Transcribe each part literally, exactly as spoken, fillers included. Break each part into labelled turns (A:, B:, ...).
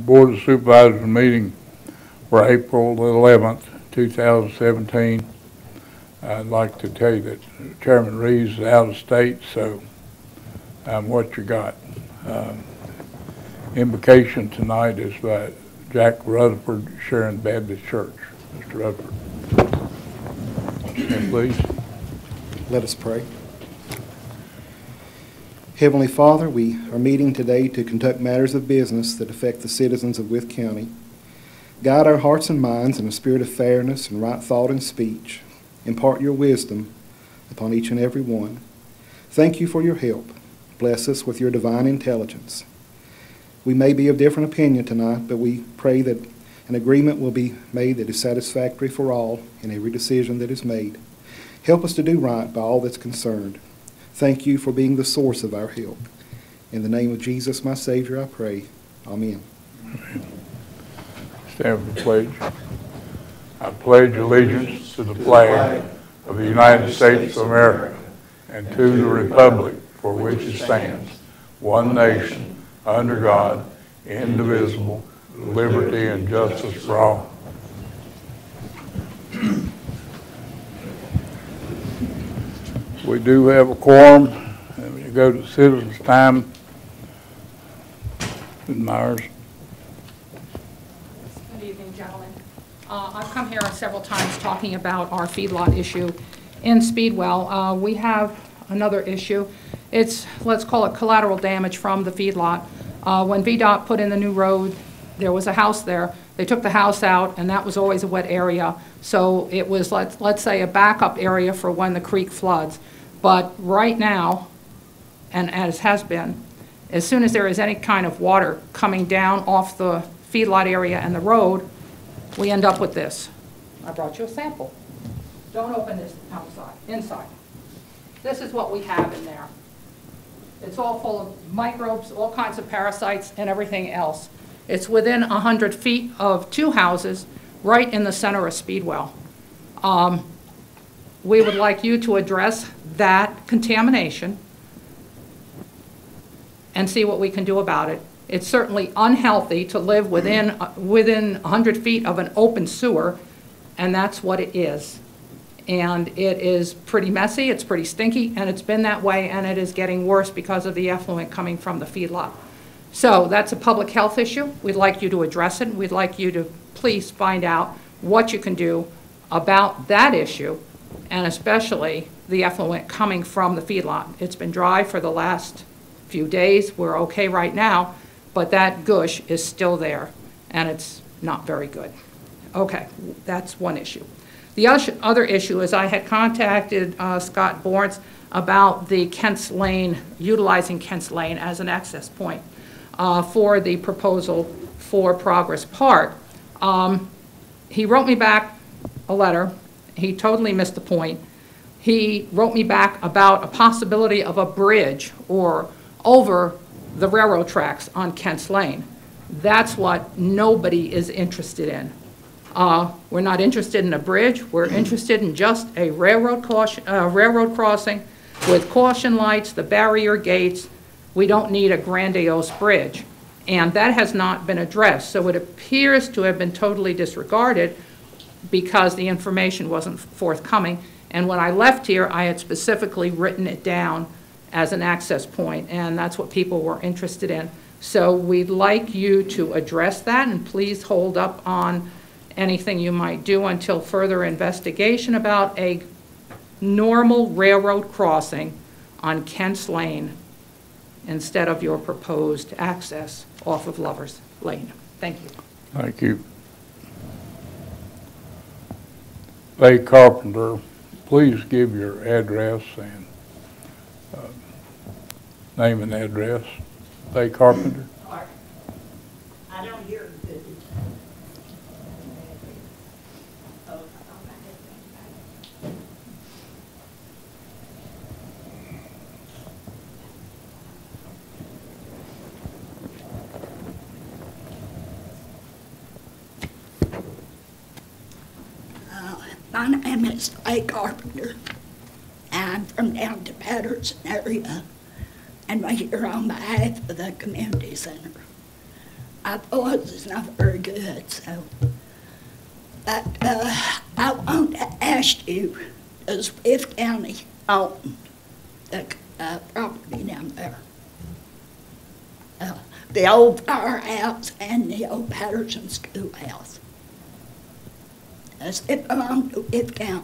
A: Board of Supervisors meeting for April eleventh, two thousand seventeen. I'd like to tell you that Chairman Reeves is out of state, so um, what you got. Um, invocation tonight is by Jack Rutherford, Sharon Baptist Church. Mister Rutherford. And please.
B: Let us pray. Heavenly Father, we are meeting today to conduct matters of business that affect the citizens of Wythe County. Guide our hearts and minds in a spirit of fairness and right thought and speech. Impart your wisdom upon each and every one. Thank you for your help. Bless us with your divine intelligence. We may be of different opinion tonight, but we pray that an agreement will be made that is satisfactory for all in every decision that is made. Help us to do right by all that's concerned. Thank you for being the source of our help. In the name of Jesus, my Savior, I pray. Amen.
A: Amen. Stand for the pledge. I pledge allegiance to the flag of the United States of America and to the republic for which it stands, one nation, under God, indivisible, liberty and justice for all. We do have a quorum, and when you go to citizens' time, Miz Myers.
C: Good evening, gentlemen. Uh, I've come here several times talking about our feedlot issue in Speedwell. Uh, we have another issue. It's, let's call it collateral damage from the feedlot. Uh, when V DOT put in the new road, there was a house there. They took the house out, and that was always a wet area. So it was, let's, let's say, a backup area for when the creek floods. But right now, and as has been, as soon as there is any kind of water coming down off the feedlot area and the road, we end up with this. I brought you a sample. Don't open this outside, inside. This is what we have in there. It's all full of microbes, all kinds of parasites, and everything else. It's within one hundred feet of two houses, right in the center of Speedwell. Um, we would like you to address that contamination and see what we can do about it. It's certainly unhealthy to live within, uh, within one hundred feet of an open sewer, and that's what it is. And it is pretty messy, it's pretty stinky, and it's been that way, and it is getting worse because of the effluent coming from the feedlot. So that's a public health issue. We'd like you to address it. We'd like you to please find out what you can do about that issue, and especially the effluent coming from the feedlot. It's been dry for the last few days. We're okay right now, but that gush is still there, and it's not very good. Okay, that's one issue. The other issue is I had contacted uh, Scott Borns about the Kent's Lane, utilizing Kent's Lane as an access point uh, for the proposal for Progress Park. Um, he wrote me back a letter. He totally missed the point. He wrote me back about a possibility of a bridge or over the railroad tracks on Kent's Lane. That's what nobody is interested in. Uh, we're not interested in a bridge. We're interested in just a railroad, caution, uh, railroad crossing with caution lights, the barrier gates. We don't need a grandiose bridge. And that has not been addressed. So it appears to have been totally disregarded because the information wasn't forthcoming. And when I left here, I had specifically written it down as an access point, and that's what people were interested in. So we'd like you to address that, and please hold up on anything you might do until further investigation about a normal railroad crossing on Kent's Lane instead of your proposed access off of Lover's Lane. Thank you.
A: Thank you. Ray Carpenter, please give your address and uh, name and address. Ray Carpenter.
D: I don't hear good. My name is Ray Carpenter. I'm from down to Patterson area, and we're here on behalf of the community center. my voice is not very good, so. But uh, I want to ask you, does Wythe County own the uh, property down there? Uh, the old firehouse and the old Patterson Schoolhouse. Does it belong to Wythe County?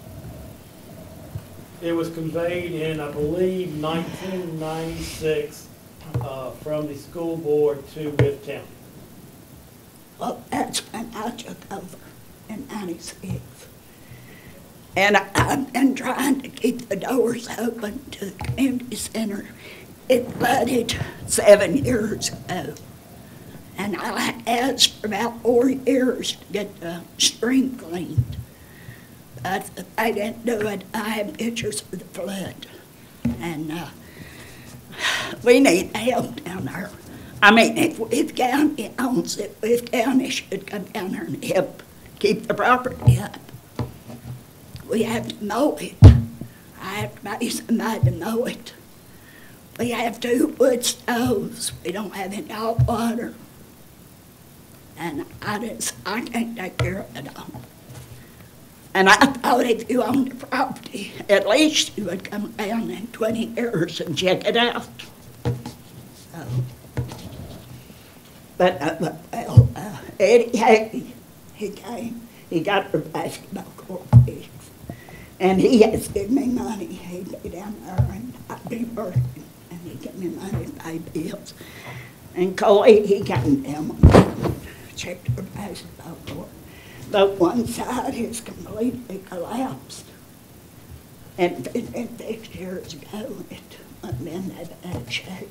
E: It was conveyed in, I believe, nineteen ninety-six uh, from the school board to Wythe County.
D: Well, that's when I took over in ninety-six. And I, I've been trying to keep the doors open to the community center. It flooded seven years ago. And I asked for about four years to get the stream cleaned. But they didn't do it. I have pictures of the flood. And uh, we need help down there. I mean, if Wythe County owns it, Wythe County should come down there and help keep the property up. We have to mow it. I have to pay somebody to mow it. We have two wood stoves. We don't have any hot water. And I just, I can't take care of it all. And I thought if you owned the property, at least you would come down in twenty years and check it out. So, but, uh, well, uh, Eddie Hackey, he came, he got the basketball court fixed. And he has given me money. He'd be down there and I'd be working. And he'd give me money to pay bills. And Coley, he came down and checked the basketball court. But one side is completely collapsed. And it been fixed years ago. It wasn't in that bad shape.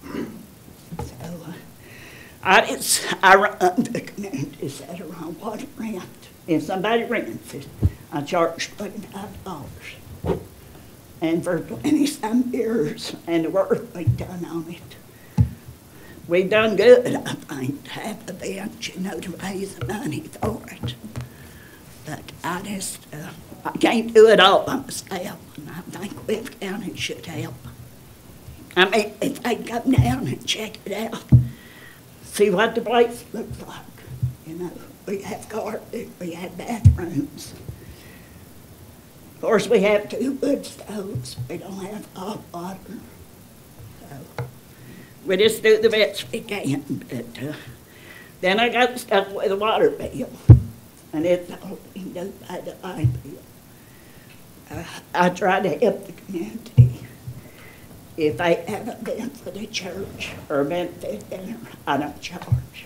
D: So uh, I just, I run the community center on what rent. If somebody rents it, I charge twenty-five dollars. And for twenty-some years, and the work we've done on it, we've done good, I think, to have the bench, you know, to raise the money for it. But I just, uh, I can't do it all by myself, and I think Wythe County should help. I mean, if they come down and check it out, see what the place looks like, you know. We have carpet, we have bathrooms. Of course, we have two wood stoves. We don't have hot water. So we just do the best we can. But uh, then I got stuck with a water bill, and it's all being done by the light bill. Uh, I try to help the community. If they have a event for the church or a benefit dinner, I don't charge.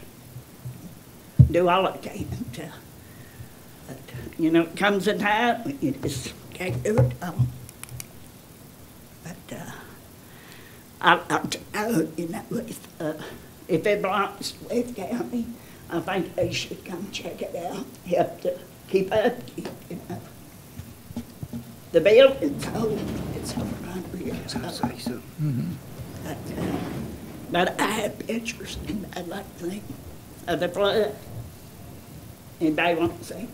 D: Do all I can to, but, you know, it comes a time when you just can't do it all. But uh, I, I know, you know, if, uh, if it belongs to Wythe County, I think they should come check it out, help to keep up, you know. The building's old, it's over a hundred years old. So. Mm-hmm. But, uh, but I have pictures, and I'd like to think of the flood. Anybody want to say?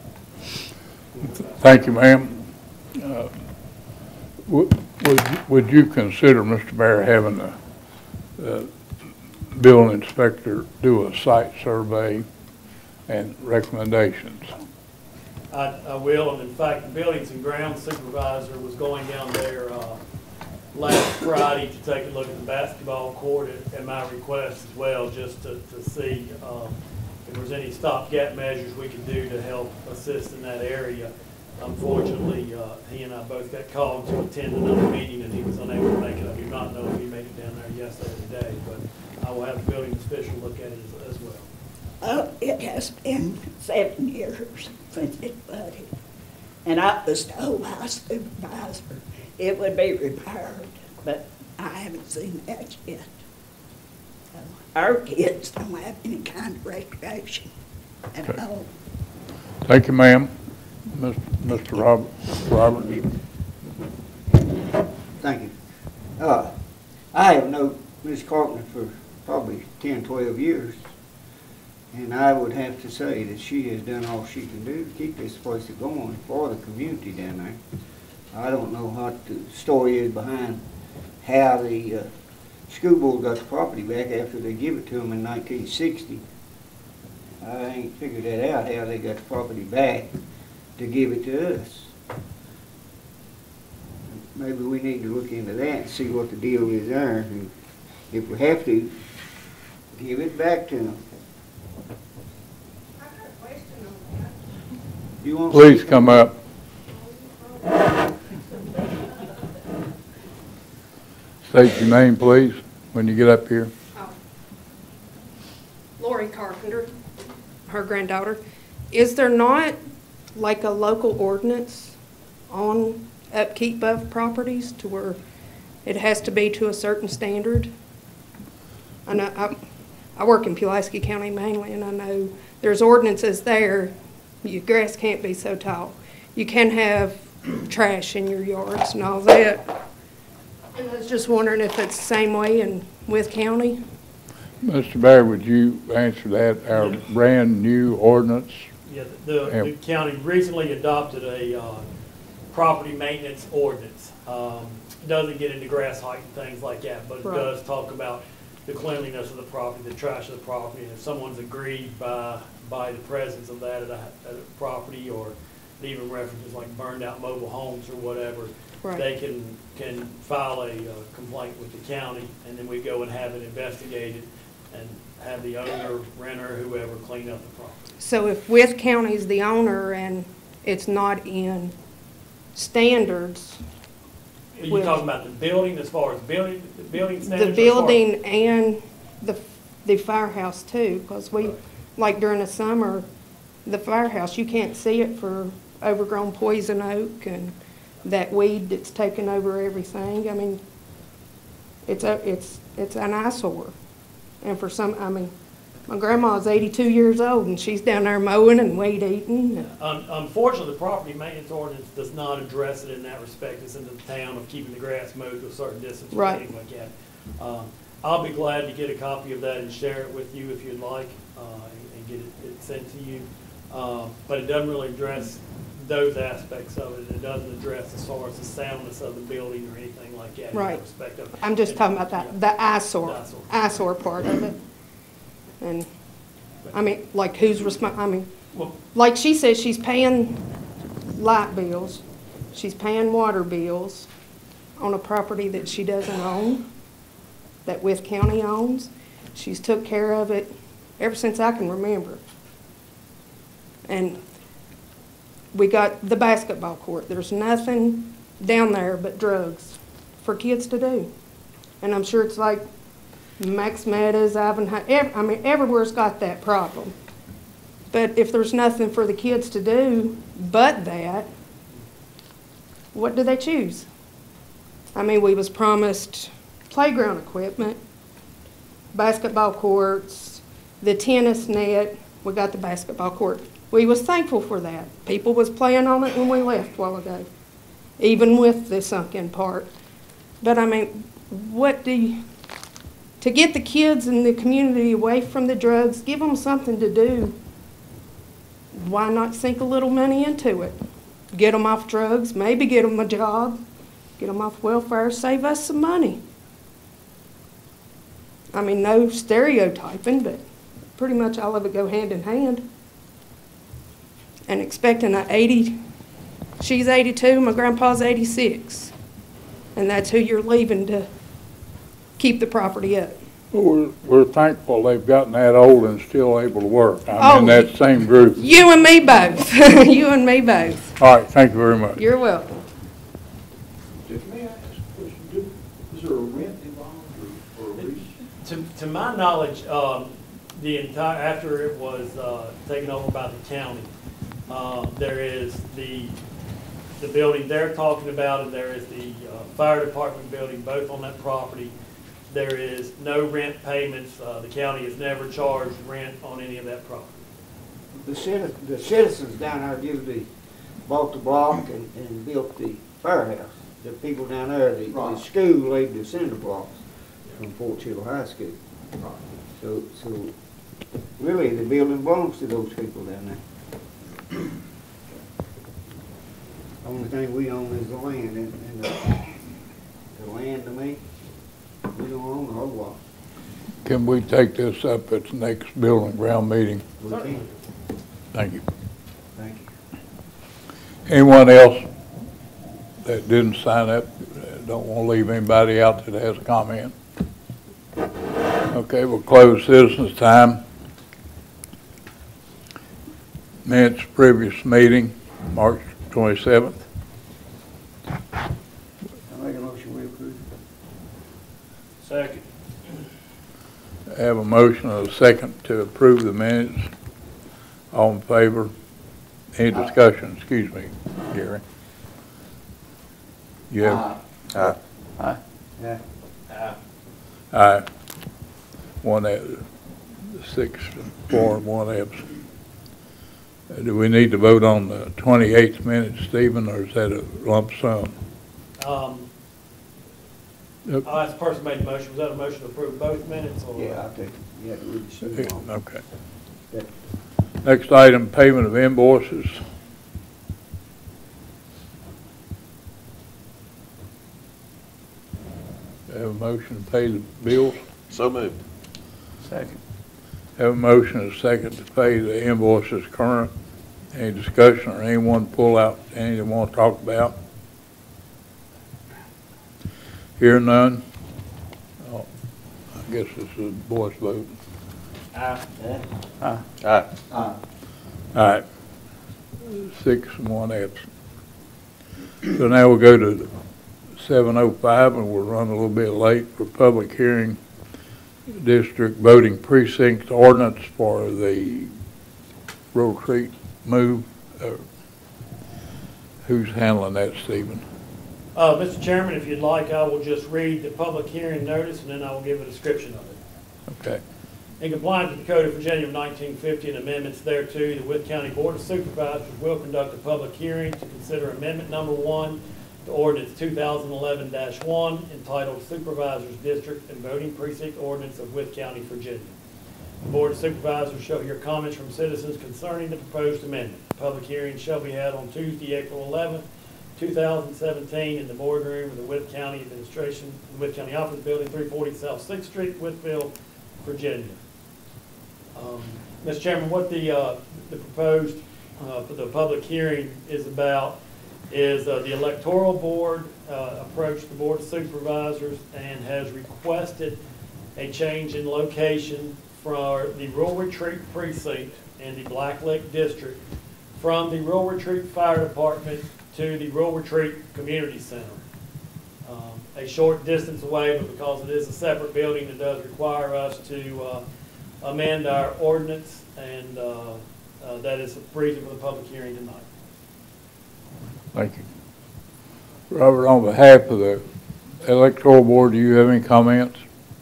A: Thank you, ma'am. Uh, would, would, would you consider, Mister Mayor, having the uh, building inspector do a site survey and recommendations?
E: I, I will, and in fact, the Buildings and Grounds Supervisor was going down there uh, last Friday to take a look at the basketball court at, at my request as well, just to, to see um, if there's any stopgap measures we could do to help assist in that area. Unfortunately, uh, he and I both got called to attend another meeting, and he was unable to make it. I do not know if he made it down there yesterday or today, but I will have the building official look at it as, as well.
D: Uh, it has been seven years since it flooded, and I was told by a supervisor it would be repaired, but I haven't seen that yet. So our kids don't have any kind of recreation at
A: Okay.
D: all.
A: Thank you, ma'am. Mister Robert, Roberts.
F: Thank you. Uh, I have known Miz Carpenter for probably ten, twelve years, and I would have to say that she has done all she can do to keep this place going for the community down there. I don't know what the story is behind how the uh, school board got the property back after they give it to them in nineteen sixty. I ain't figured that out, how they got the property back to give it to us. Maybe we need to look into that and see what the deal is there, and if we have to, give it back to them.
G: I got a question on that.
F: You want
A: Please come up. State your name, please, when you get up here.
G: Oh. Lori Carpenter, her granddaughter. Is there not like a local ordinance on upkeep of properties to where it has to be to a certain standard? I know, I, I work in Pulaski County mainly, and I know there's ordinances there. Your grass can't be so tall. You can have trash in your yards and all that. And I was just wondering if it's the same way in Wythe County?
A: Mister Barry, would you answer that, our brand-new ordinance?
E: Yeah, the, the county recently adopted a uh, property maintenance ordinance. Um, it doesn't get into grass height and things like that, but it
G: Right.
E: does talk about the cleanliness of the property, the trash of the property, and if someone's aggrieved by, by the presence of that at a, at a property, or even references like burned out mobile homes or whatever,
G: Right.
E: they can, can file a uh, complaint with the county, and then we go and have it investigated and have the owner, renter, whoever clean up the property.
G: So if Wythe County's the owner and it's not in standards,
E: Are you
G: With-
E: talking about the building as far as building, the building
G: the
E: standards? or as far-
G: building and the, the firehouse too, because we, like during the summer, the firehouse, you can't see it for overgrown poison oak and that weed that's taken over everything. I mean, it's a, it's, it's an eyesore. And for some, I mean, my grandma's eighty-two years old and she's down there mowing and weed eating.
E: Un- Unfortunately, the property maintenance ordinance does not address it in that respect. It's in the town of keeping the grass mowed to a certain distance or
G: Right.
E: things like that. Um, I'll be glad to get a copy of that and share it with you if you'd like, uh, and and get it it sent to you. Um, But it doesn't really address those aspects of it. It doesn't address as far as the soundness of the building or anything like that in
G: Right.
E: that respect of it.
G: I'm just talking about that, the eyesore,
E: Eyesore.
G: eyesore part of it. And, I mean, like who's respon I mean,
E: Well,
G: like she says, she's paying light bills, she's paying water bills on a property that she doesn't own, that Wythe County owns. She's took care of it ever since I can remember. And we got the basketball court. There's nothing down there but drugs for kids to do. And I'm sure it's like Max Meadows, Ivanhoe, ev I mean, everywhere's got that problem. But if there's nothing for the kids to do but that, what do they choose? I mean, we was promised playground equipment, basketball courts, the tennis net. We got the basketball court. We was thankful for that. People was playing on it when we left a while ago, even with the sunken part. But I mean, what do you, to get the kids in the community away from the drugs, give them something to do, why not sink a little money into it? Get them off drugs, maybe get them a job, get them off welfare, save us some money. I mean, no stereotyping, but pretty much all of it go hand in hand. And expecting a eighty, she's eighty-two, my grandpa's eighty-six. And that's who you're leaving to keep the property up.
A: We're, we're thankful they've gotten that old and still able to work. I'm
G: Oh.
A: in that same group.
G: You and me both. You and me both.
A: All right, thank you very much.
G: You're welcome.
H: May I ask a question? Do- Is there a rent involved or, or a lease?
E: To, to my knowledge, um, the entire, after it was, uh, taken over by the county, uh, there is the, the building they're talking about, and there is the, uh, fire department building, both on that property. There is no rent payments. Uh, the county has never charged rent on any of that property.
F: The citizens, the citizens down there usually bought the block and, and built the firehouse. The people down there, the, the
H: Right.
F: school laid the cinder blocks from Fort Chill High School.
H: Right.
F: So, so really the building belongs to those people down there. Only thing we own is the land, and, and the, the land to me, we we don't own the whole lot.
A: Can we take this up at the next building ground meeting?
F: We can.
A: Thank you.
F: Thank you.
A: Anyone else that didn't sign up, uh, don't want to leave anybody out that has a comment? Okay, we'll close citizens' time. Minutes previous meeting, March twenty-seventh.
F: I make a motion we approve.
E: Second.
A: I have a motion and a second to approve the minutes. All in favor? Any discussion? Excuse me, Gary. You have?
F: Aye.
A: Aye.
F: Yeah.
E: Aye.
A: Aye. One, ab- six, four, and one absent. Uh, Do we need to vote on the twenty-eighth minutes, Stephen, or is that a lump sum?
E: Um,
A: Yep.
E: I'll ask the person who made the motion, was that a motion to approve both minutes or?
F: Yeah, I'll take it. You have to read the suit on.
A: Okay.
F: Yeah.
A: Next item, payment of invoices. Have a motion to pay the bills?
I: So moved.
F: Second.
A: Have a motion and a second to pay the invoices current. Any discussion or anyone pull out any they want to talk about? Hear none? Oh, I guess this is a voice vote.
E: Aye.
F: Aye.
I: Aye.
F: Aye.
A: All right. Six and one absent. So now we'll go to seven oh five, and we'll run a little bit late for public hearing. District voting precinct ordinance for the Road Creek move. Uh, Who's handling that, Stephen?
E: Uh, Mister Chairman, if you'd like, I will just read the public hearing notice and then I will give a description of it.
A: Okay.
E: In compliance with the Code of Virginia of nineteen fifty and amendments thereto, the Wythe County Board of Supervisors will conduct a public hearing to consider amendment number one to ordinance two thousand eleven dash one entitled Supervisors District and Voting Precinct Ordinance of Wythe County, Virginia. The Board of Supervisors shall hear comments from citizens concerning the proposed amendment. The public hearing shall be held on Tuesday, April eleventh, two thousand seventeen, in the boardroom of the Wythe County Administration, the Wythe County Office Building, three forty South sixth Street, Wytheville, Virginia. Um, Mister Chairman, what the, uh, the proposed uh, for the public hearing is about is uh, the electoral board uh, approached the Board of Supervisors and has requested a change in location for the Rural Retreat Precinct in the Black Lake District from the Rural Retreat Fire Department to the Rural Retreat Community Center. Um, a short distance away, but because it is a separate building, it does require us to uh, amend our ordinance, and uh, uh, that is the reason for the public hearing tonight.
A: Thank you. Robert, on behalf of the electoral board, do you have any comments?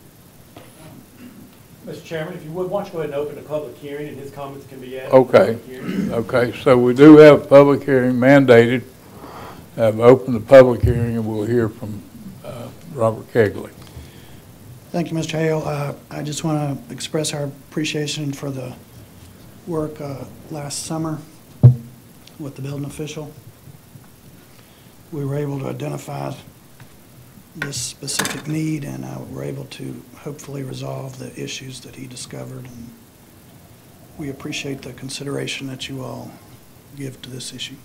E: Mister Chairman, if you would, why don't you go ahead and open the public hearing, and his comments can be added.
A: Okay. Okay, so we do have a public hearing mandated. I've opened the public hearing, and we'll hear from uh, Robert Kegley.
J: Thank you, Mister Hale. Uh, I just want to express our appreciation for the work uh, last summer with the building official. We were able to identify this specific need, and uh, we're able to hopefully resolve the issues that he discovered. And we appreciate the consideration that you all give to this issue.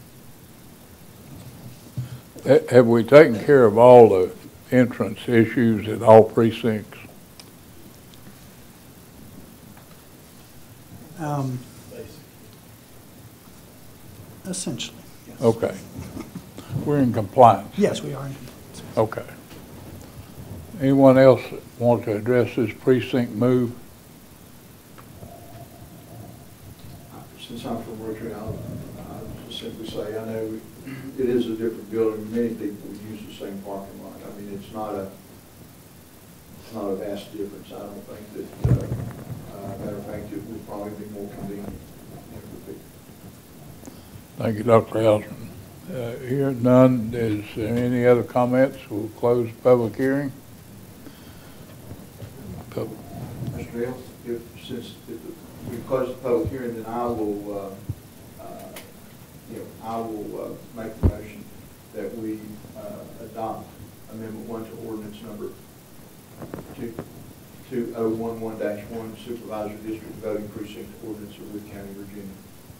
A: Ha- Have we taken care of all the entrance issues at all precincts?
J: Um, essentially, yes.
A: Okay. We're in compliance.
J: Yes, we are in compliance.
A: Okay. Anyone else want to address this precinct move?
H: Since I'm from Richard, I'll, I'll just simply say, I know it is a different building. Many people use the same parking lot. I mean, it's not a, it's not a vast difference. I don't think that, uh, uh, matter of fact, it will probably be more convenient for people.
A: Thank you, Doctor Hausman. Uh, Here none. Is there any other comments? We'll close the public hearing. Pub-
H: Mister Hale, if, since if we close the public hearing, then I will, uh, uh, you know, I will uh, make the motion that we uh, adopt Amendment One to Ordinance Number two two oh one one dash one Supervisor District Voting Precinct Ordinance of Wythe County, Virginia.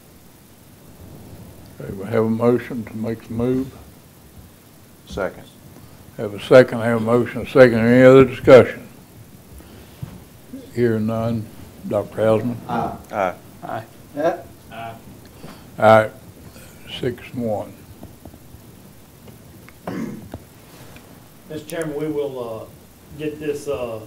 A: Okay, we have a motion to make the move.
I: Second.
A: Have a second, have a motion, a second. Any other discussion? Hearing none. Doctor Hausman?
H: Aye.
I: Aye.
F: Aye.
E: Aye.
A: Aye. Six one.
E: Mister Chairman, we will, uh, get this, uh,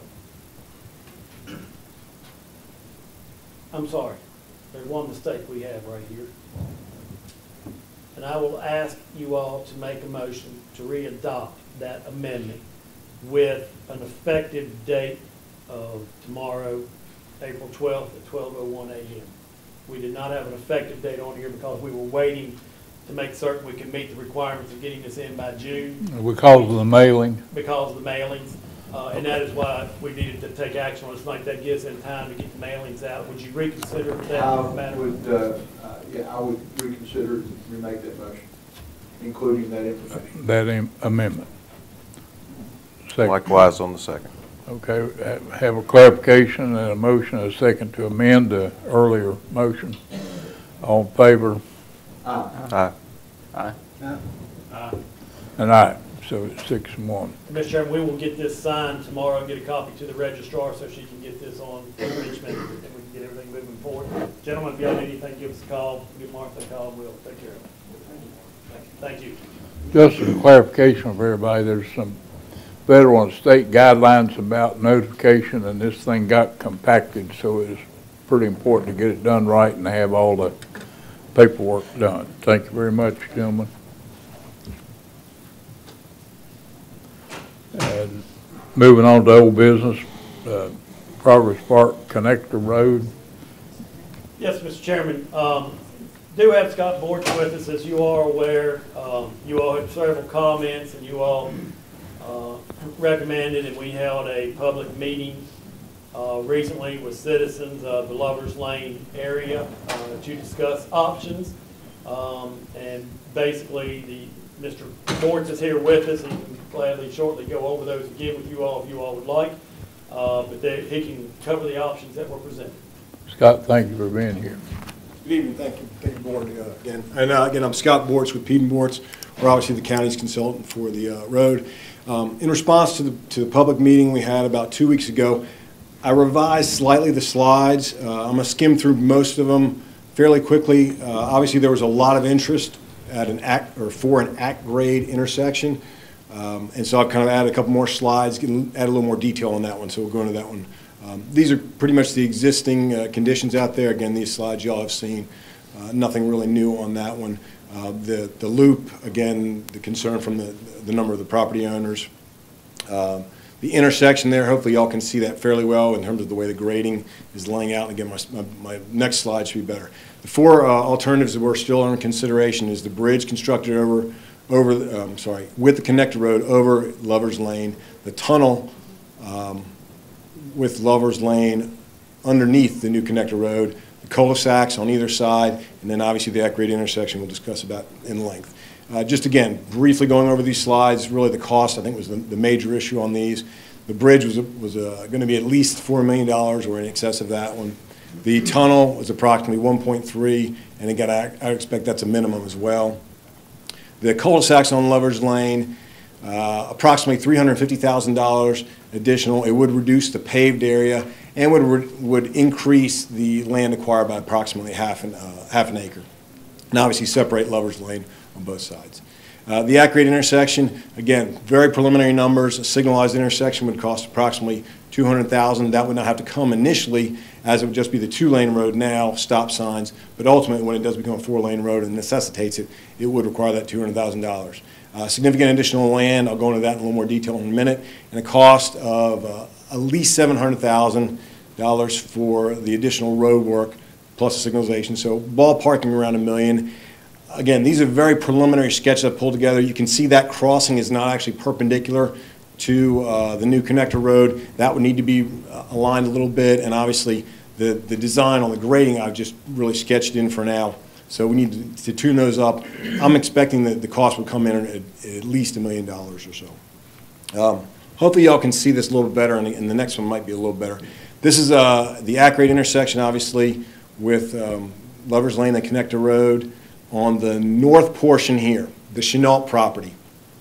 E: I'm sorry, there's one mistake we have right here. And I will ask you all to make a motion to re-adopt that amendment with an effective date of tomorrow, April twelfth at twelve oh one a m We did not have an effective date on here because we were waiting to make certain we could meet the requirements of getting this in by June
A: Because of the mailing.
E: because of the mailings. Uh, and that is why we needed to take action on this, like that gives them time to get the mailings out. Would you reconsider that,
H: I
E: Madam?
H: would, uh, uh, yeah, I would reconsider and remake that motion, including that information.
A: That am- amendment. Second.
I: Likewise on the second.
A: Okay, ha- have a clarification and a motion, and a second to amend the earlier motion. All in favor?
H: Aye.
I: Aye.
F: Aye.
E: Aye.
A: And aye. So it's six and one.
E: Mister Chairman, we will get this signed tomorrow and get a copy to the registrar so she can get this on Richmond and we can get everything moving forward. Gentlemen, if you have anything, give us a call. Give Martha a call and we'll take care of it. Thank you.
A: Just a clarification for everybody, there's some federal and state guidelines about notification, and this thing got compacted, so it's pretty important to get it done right and have all the paperwork done. Thank you very much, gentlemen. And moving on to old business, uh, Progress Park Connector Road.
E: Yes, Mister Chairman. Um, do have Scott Borch with us, as you are aware. Um, you all had several comments, and you all uh, recommended, and we held a public meeting uh, recently with citizens of the Lovers Lane area uh, to discuss options. Um, and basically, the Mister Borch is here with us. He can gladly shortly go over those again with you all if you all would like. Uh, but they, he can cover the options that were presented.
A: Scott, thank you for being here.
K: Good evening. Thank you. Thank you, Board, uh, again. And uh, again, I'm Scott Bortz with Peden Bortz. We're obviously the county's consultant for the uh, road. Um, in response to the, to the public meeting we had about two weeks ago, I revised slightly the slides. Uh, I'm going to skim through most of them fairly quickly. Uh, obviously, there was a lot of interest at an act or for an act grade intersection. Um, and so I've kind of added a couple more slides, getting, add a little more detail on that one, so we'll go into that one. Um, these are pretty much the existing uh, conditions out there. Again, these slides y'all have seen. Uh, nothing really new on that one. Uh, the, the loop, again, the concern from the, the number of the property owners. Uh, the intersection there, hopefully y'all can see that fairly well in terms of the way the grading is laying out. And again, my, my, my next slide should be better. The four uh, alternatives that we're still under consideration is the bridge constructed over over, the, um, sorry, with the connector road over Lovers Lane, the tunnel um, with Lovers Lane underneath the new connector road, the cul-de-sacs on either side, and then obviously the at-grade intersection we'll discuss about in length. Uh, just again, briefly going over these slides, really the cost I think was the, the major issue on these. The bridge was, was uh, going to be at least four million dollars or in excess of that one. The tunnel was approximately one point three, and again, I, I expect that's a minimum as well. The cul-de-sacs on Lovers Lane, uh, approximately three hundred fifty thousand dollars additional. It would reduce the paved area and would would increase the land acquired by approximately half an uh, half an acre. And obviously separate Lovers Lane on both sides. Uh, the at-grade intersection, again, very preliminary numbers. A signalized intersection would cost approximately two hundred thousand dollars. That would not have to come initially, as it would just be the two-lane road now, stop signs. But ultimately, when it does become a four-lane road and necessitates it, it would require that two hundred thousand dollars. Uh, significant additional land, I'll go into that in a little more detail in a minute, and a cost of uh, at least seven hundred thousand dollars for the additional road work plus the signalization. So ballparking around a million. Again, these are very preliminary sketches I've pulled together. You can see that crossing is not actually perpendicular to uh, the new connector road. That would need to be uh, aligned a little bit, and obviously the, the design on the grading I've just really sketched in for now. So we need to, to tune those up. I'm expecting that the cost would come in at, at least a million dollars or so. Um, hopefully y'all can see this a little bit better, and the, and the next one might be a little better. This is uh, the Ackrate intersection, obviously, with um, Lover's Lane and Connector Road on the north portion here, the Chenault property.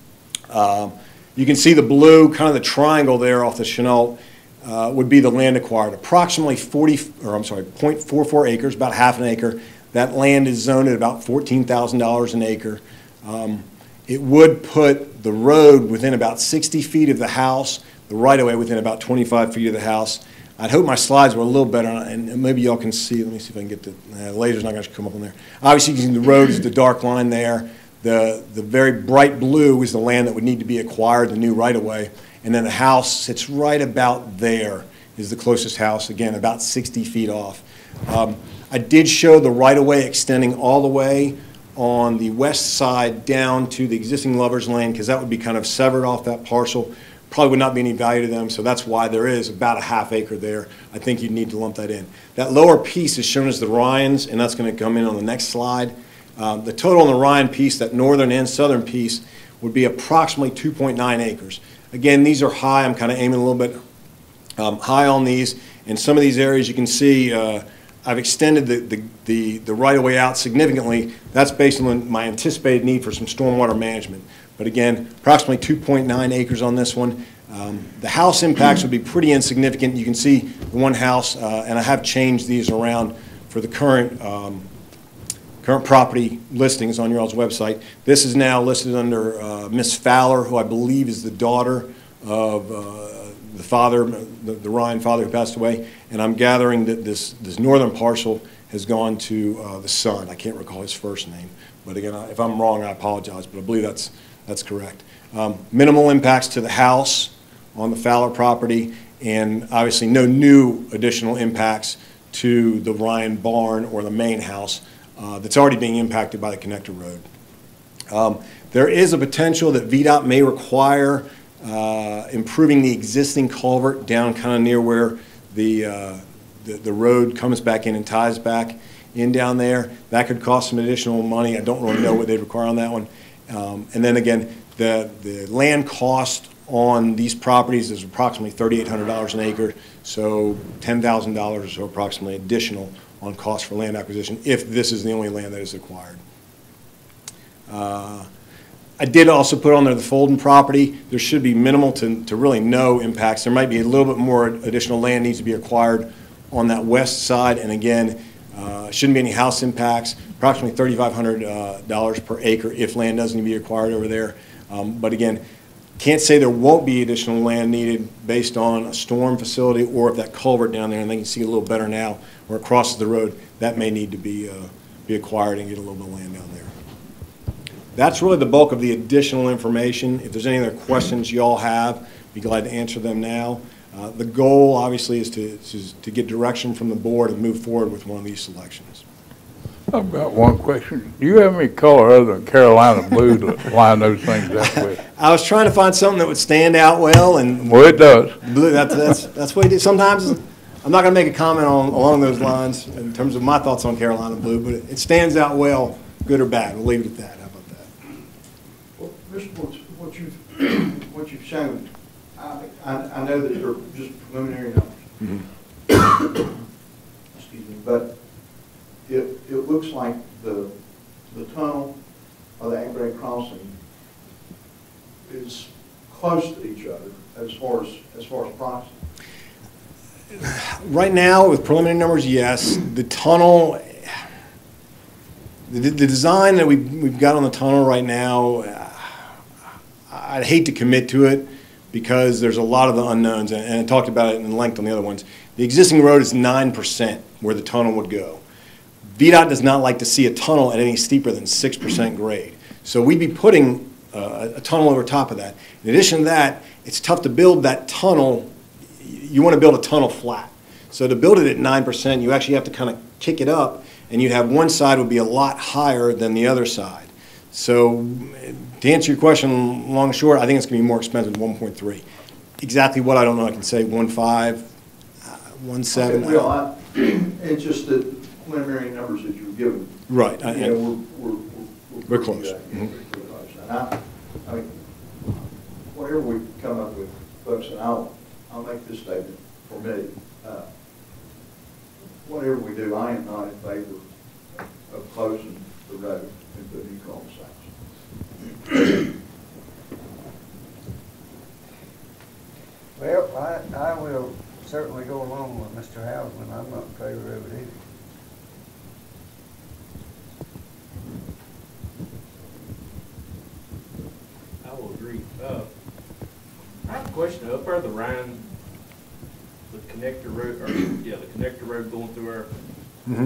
K: Um, you can see the blue, kind of the triangle there off the Chenault, uh, would be the land acquired. Approximately forty, or I'm sorry, zero point four four acres, about half an acre. That land is zoned at about fourteen thousand dollars an acre. Um, it would put the road within about sixty feet of the house, the right-of-way within about twenty-five feet of the house. I'd hope my slides were a little better, and maybe y'all can see. Let me see if I can get the, uh, the laser's not going to come up on there. Obviously, you can see the road is the dark line there. The, the very bright blue is the land that would need to be acquired, the new right-of-way. And then the house sits right about there, is the closest house, again, about sixty feet off. Um, I did show the right-of-way extending all the way on the west side down to the existing Lover's Lane, because that would be kind of severed off that parcel. Probably would not be any value to them, so that's why there is about a half acre there. I think you'd need to lump that in. That lower piece is shown as the Ryans, and that's going to come in on the next slide. Um, the total on the Ryan piece, that northern and southern piece, would be approximately two point nine acres. Again, these are high. I'm kind of aiming a little bit um, high on these. In some of these areas, you can see uh, I've extended the, the, the, the right-of-way out significantly. That's based on my anticipated need for some stormwater management. But again, approximately two point nine acres on this one. Um, the house impacts would be pretty insignificant. You can see the one house, uh, and I have changed these around for the current um, current property listings on your all's website. This is now listed under uh, Miss Fowler, who I believe is the daughter of uh, the father, the, the Ryan father who passed away. And I'm gathering that this, this northern parcel has gone to uh, the son. I can't recall his first name. But again, if I'm wrong, I apologize, but I believe that's, that's correct. Um, minimal impacts to the house on the Fowler property, and obviously no new additional impacts to the Ryan barn or the main house uh, that's already being impacted by the connector road. Um, there is a potential that V DOT may require uh, improving the existing culvert down kind of near where the, uh, the, the road comes back in and ties back in down there. That could cost some additional money. I don't really know what they'd require on that one. Um, and then again, the, the land cost on these properties is approximately thirty-eight hundred dollars an acre, so ten thousand dollars or so approximately additional on cost for land acquisition if this is the only land that is acquired. Uh, I did also put on there the Folden property. There should be minimal to, to really no impacts. There might be a little bit more additional land needs to be acquired on that west side, and again, uh, shouldn't be any house impacts. Approximately thirty-five hundred dollars uh, per acre if land doesn't need to be acquired over there. Um, but again, can't say there won't be additional land needed based on a storm facility, or if that culvert down there, and they can see a little better now, where it crosses the road, that may need to be, uh, be acquired and get a little bit of land down there. That's really the bulk of the additional information. If there's any other questions y'all have, be glad to answer them now. Uh, the goal, obviously, is to, is to get direction from the board and move forward with one of these selections.
A: I've got one question. Do you have any color other than Carolina blue to line those things up with?
K: I was trying to find something that would stand out well, and
A: well, it does.
K: Blue. That's that's that's what it is. Sometimes I'm not going to make a comment on along those lines in terms of my thoughts on Carolina blue, but it, it stands out well, good or bad. We'll leave it at that. How about that?
H: Well, Mister Woods, what you've what you've shown, I, I I know that they're just preliminary numbers. Mm-hmm. Excuse me, but. It, it looks like the, the tunnel of the Ackrate crossing is close to each other as far as, as far as proximity.
K: Right now, with preliminary numbers, yes. The tunnel, the, the design that we've, we've got on the tunnel right now, I'd hate to commit to it because there's a lot of the unknowns, and, and I talked about it in length on the other ones. The existing road is nine percent where the tunnel would go. V DOT does not like to see a tunnel at any steeper than six percent grade. So we'd be putting uh, a tunnel over top of that. In addition to that, it's tough to build that tunnel. You want to build a tunnel flat. So to build it at nine percent, you actually have to kind of kick it up, and you'd have one side would be a lot higher than the other side. So to answer your question, long and short, I think it's going to be more expensive than one point three. Exactly what, I don't know. I can say one point five, uh, one point seven.
H: Okay, well, I, it's just that preliminary numbers that you were given.
K: Right.
H: You
K: I,
H: know, we're, we're, we're,
K: we're close.
H: Uh, mm-hmm. And I, I mean, whatever we come up with Folks, and I'll, I'll make this statement for me. Uh, Whatever we do, I am not in favor of closing the road and putting cul-de-sacs.
F: Well, I, I will certainly go along with Mister Hausman. I'm not in favor of it either.
L: I will agree. Uh, I have a question. Up there, the Ryan, the connector road, or yeah, the connector road going through our.
K: Mm-hmm.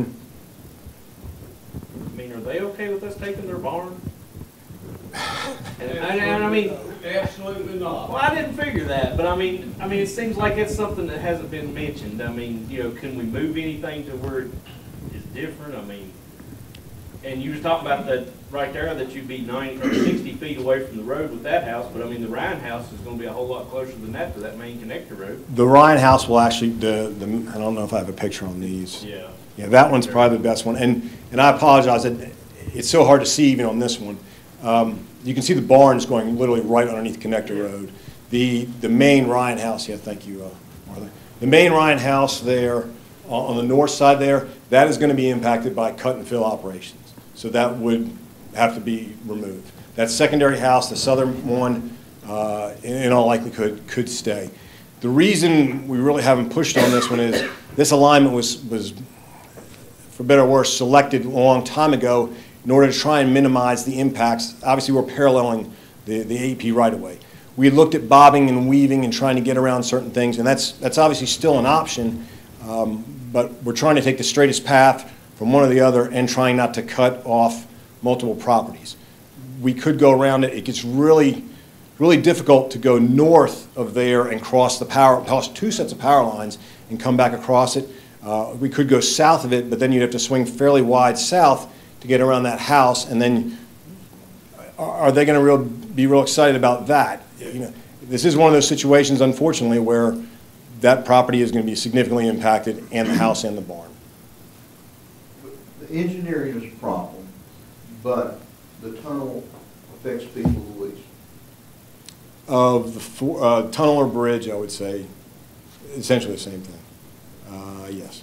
L: I mean, are they okay with us taking their barn? And, and, and I mean,
A: Absolutely not.
L: well, I didn't figure that, but I mean, I mean, it seems like it's something that hasn't been mentioned. I mean, you know, can we move anything to where it is different? I mean, and you was talking about that right there, that you'd be ninety or sixty feet away from the road with that house, but I mean, the Ryan house is gonna be a whole lot closer than that to that main connector road.
K: The Ryan house will actually, the, the, I don't know if I have a picture on these.
L: Yeah.
K: Yeah, that one's probably the best one. And, and I apologize, it, it's so hard to see even on this one. Um, you can see the barns going literally right underneath Connector Road. The, the main Ryan house, yeah, thank you, uh, Martha. The main Ryan house there, on, on the north side there, that is gonna be impacted by cut and fill operations. So that would have to be removed. That secondary house, the southern one, uh, in, in all likelihood, could stay. The reason we really haven't pushed on this one is this alignment was, was, for better or worse, selected a long time ago in order to try and minimize the impacts. Obviously, we're paralleling the, the A P right-of-way. We looked at bobbing and weaving and trying to get around certain things, and that's, that's obviously still an option, um, but we're trying to take the straightest path from one or the other and trying not to cut off multiple properties. We could go around it. It gets really, really difficult to go north of there and cross the power, cross two sets of power lines and come back across it. Uh, we could go south of it, but then you'd have to swing fairly wide south to get around that house, and then are, are they going to real, be real excited about that? You know, this is one of those situations, unfortunately, where that property is going to be significantly impacted, and the house and the barn.
H: The engineering is a problem, but the tunnel affects people the least.
K: Of the four, uh, tunnel or bridge, I would say, essentially the same thing. Uh, yes.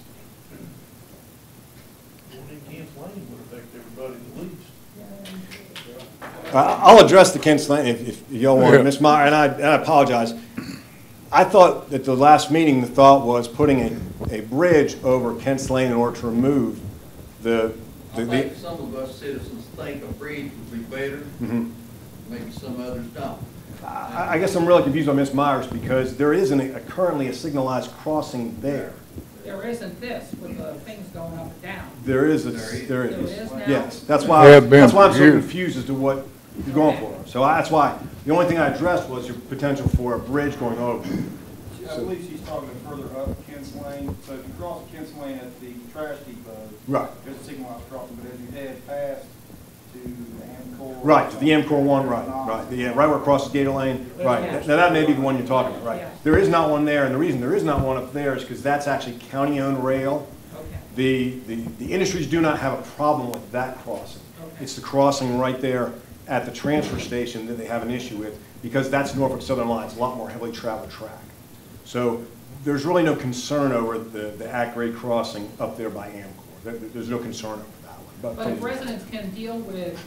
E: Kent's Lane would affect everybody the least.
K: Uh, I'll address the Kent's Lane if, if y'all want.
A: Yeah.
K: Miz Meyer, and I, and I apologize. I thought at the last meeting, the thought was putting a, a bridge over Kent's Lane in order to remove the, the,
M: I
K: the
M: think some of us citizens think a bridge would be better,
K: Mhm.
M: maybe some others don't.
K: I, I guess I'm really confused on Miz Myers because there isn't a, a currently a signalized crossing there.
C: There isn't this with the things going up and down.
K: There is, a,
M: There is.
K: there
C: There
K: is.
C: is now?
K: Yes, that's why,
A: Have been
K: that's why I'm
A: for
K: so
A: years.
K: confused as to what you're going for. So I- that's why, the only thing I addressed was your potential for a bridge going over.
N: I believe she's talking further up Kent's Lane. So if you cross Kent's Lane at the trash depot,
K: Right.
N: there's a signalized crossing, but as you head past to the Amcor.
K: Right, to the M Core one, right, right, yeah, right where it crosses Gator Lane, right. Now, that may be the one you're talking about, right.
C: Yeah.
K: There is not one there, and the reason there is not one up there is because that's actually county-owned rail.
C: Okay.
K: The, the, the industries do not have a problem with that crossing.
C: Okay.
K: It's the crossing right there at the transfer station that they have an issue with, because that's Norfolk Southern Line, it's a lot more heavily traveled track. So there's really no concern over the, the at-grade crossing up there by Amcor. There, there's no concern over that one.
C: But if residents can deal with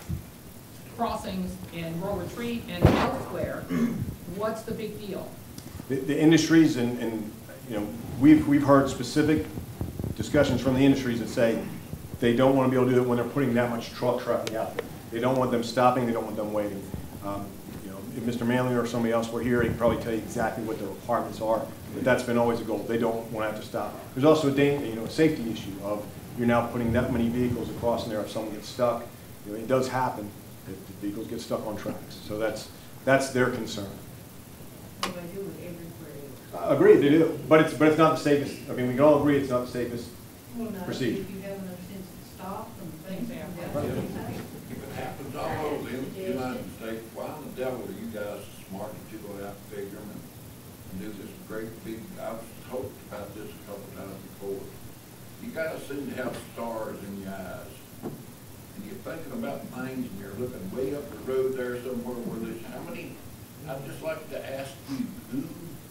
C: crossings in Rural Retreat and elsewhere, what's the big deal?
K: The, the industries and, and, you know, we've, we've heard specific discussions from the industries that say they don't want to be able to do it when they're putting that much truck traffic out there. They don't want them stopping, they don't want them waiting. Um, you know, if Mister Manley or somebody else were here, he could probably tell you exactly what the requirements are, but that's been always a goal. They don't want to have to stop. There's also a danger, you know, a safety issue of you're now putting that many vehicles across in there if someone gets stuck. You know, it does happen that the vehicles get stuck on tracks. So that's, that's their concern.
C: What do they do with every bridge?
K: Uh, Agreed, they do, but it's, but it's not the safest. I mean, we can all agree it's not the safest
O: Well, no,
K: procedure.
O: if you have enough sense to stop and things like that.
P: If it happens all over the United States, why in the devil are you guys smart that you go out and figure them and and do this great big, I've talked about this a couple times before. You guys seem to have stars in your eyes. And you're thinking about things and you're looking way up the road there somewhere where there's, how many, I'd just like to ask you, who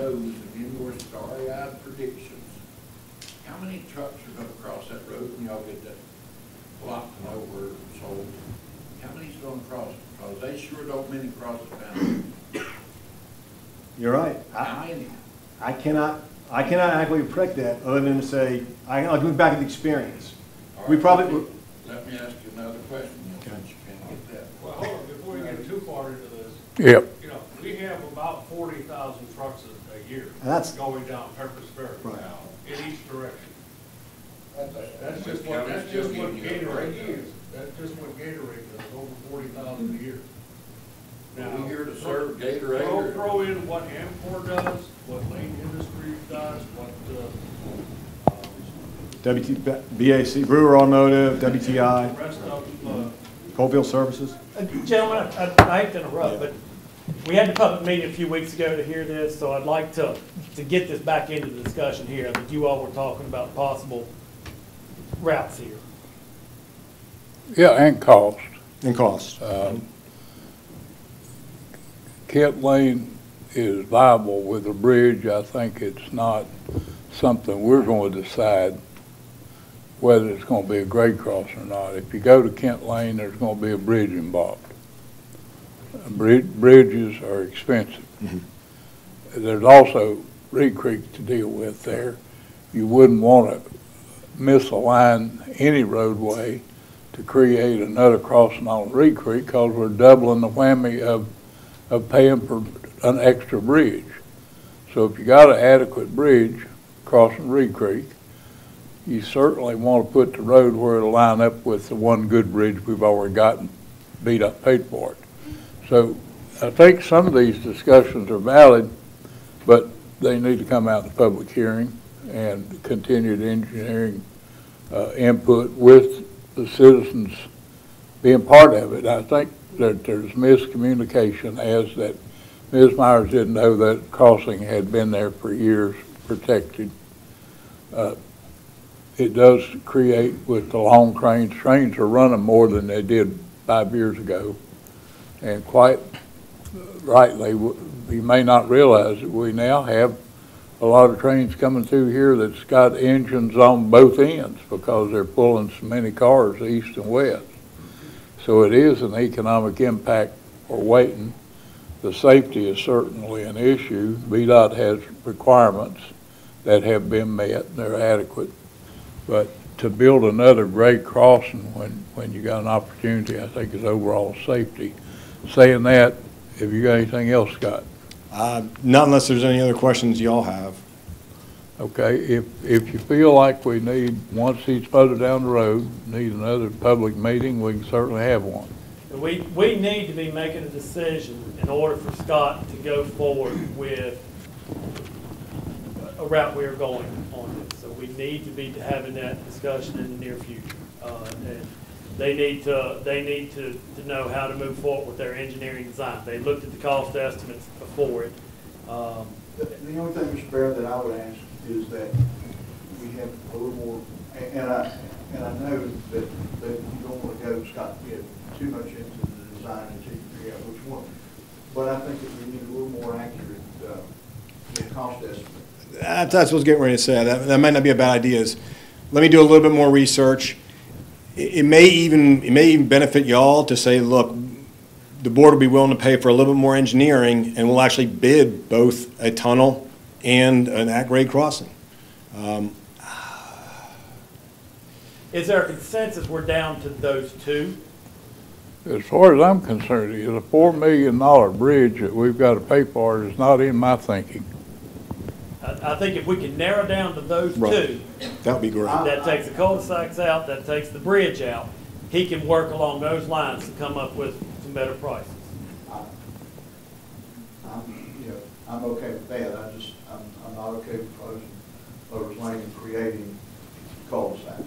P: knows in your starry-eyed predictions, how many trucks are gonna cross that road when y'all get that block to nowhere sold? How many's gonna cross it? Because they sure don't many cross it down there.
K: You're right.
P: How
K: I,
P: many?
K: I cannot, I cannot accurately predict that, other than to say, I, I'll look back at the experience.
P: All
K: We
P: right,
K: probably,
P: let me- Let me ask you another question, you know, since you can't get that.
Q: Well, hold on, before we get too far into this.
A: Yep.
Q: You know, we have about forty thousand trucks a, a year.
K: That's-
Q: going down Pepper's Ferry
K: Right.
Q: now, in each direction.
P: That's,
Q: That's just what, that's just what Gatorade is. That's just what Gatorade does, over forty thousand a year. Now,
P: Are we here to serve Gatorade
Q: Throw,
P: or-
Q: throw in what Amcor does, what Lane Industries does, what, uh, um,
K: W T, B A C, Brewer Automotive, W T I,
Q: the rest of, uh,
K: Coalfield Services.
R: Uh, Gentlemen, I, I hate to interrupt, but we had the public meeting a few weeks ago to hear this, so I'd like to, to get this back into the discussion here. I think you all were talking about possible routes here.
A: Yeah, and cost.
K: And cost.
A: Um, Kent Lane is viable with a bridge. I think it's not something we're going to decide whether it's going to be a grade cross or not. If you go to Kent Lane, there's going to be a bridge involved. Brid- Bridges are expensive.
K: Mm-hmm.
A: There's also Reed Creek to deal with there. You wouldn't want to misalign any roadway to create another crossing on Reed Creek, because we're doubling the whammy of, of paying for an extra bridge. So if you got an adequate bridge crossing Reed Creek, you certainly want to put the road where it'll line up with the one good bridge we've already gotten beat up, paid for it. So I think some of these discussions are valid, but they need to come out in the public hearing and continued engineering uh, input with the citizens being part of it. I think that there's miscommunication as that Miz Myers didn't know that crossing had been there for years, protected. Uh, it does create with the long trains, trains are running more than they did five years ago. And quite rightly, you may not realize that we now have a lot of trains coming through here that's got engines on both ends because they're pulling so many cars east and west. So it is an economic impact for waiting. The safety is certainly an issue. V DOT has requirements that have been met, they're adequate. But to build another grade crossing when, when you got an opportunity, I think is overall safety. Saying that, have you got anything else, Scott?
K: Uh, not unless there's any other questions y'all have.
A: Okay, if, if you feel like we need, once he's further down the road, need another public meeting, we can certainly have one.
R: We, we need to be making a decision in order for Scott to go forward with a route we're going on this. So we need to be having that discussion in the near future. Uh, and they need to, they need to, to know how to move forward with their engineering design. They looked at the cost estimates before it. Um,
H: The the only thing, Mister Barrett, that I would ask is that we have a little more, and and I, and I know that, that you don't want to go, Scott, get too much into the design until you figure out which one. But I think that we need a little more accurate, uh, cost estimate.
K: That's, that's what I was getting ready to say. That, that might not be a bad idea. Is let me do a little bit more research. It, it may even, it may even benefit y'all to say, look, the board will be willing to pay for a little bit more engineering, and we'll actually bid both a tunnel and an at-grade crossing. Um,
R: Is there a consensus we're down to those two?
A: As far as I'm concerned, it's a four million dollar bridge that we've got to pay for is not in my thinking.
R: I, I think if we can narrow down to those
K: Right.
R: two,
K: that would be great.
R: that takes the cul-de-sacs out, that takes the bridge out, he can work along those lines to come up with some better prices.
H: I'm, you know, I'm okay with that. I just, I'm, I'm not okay with closing Lover's Lane and creating cul-de-sacs.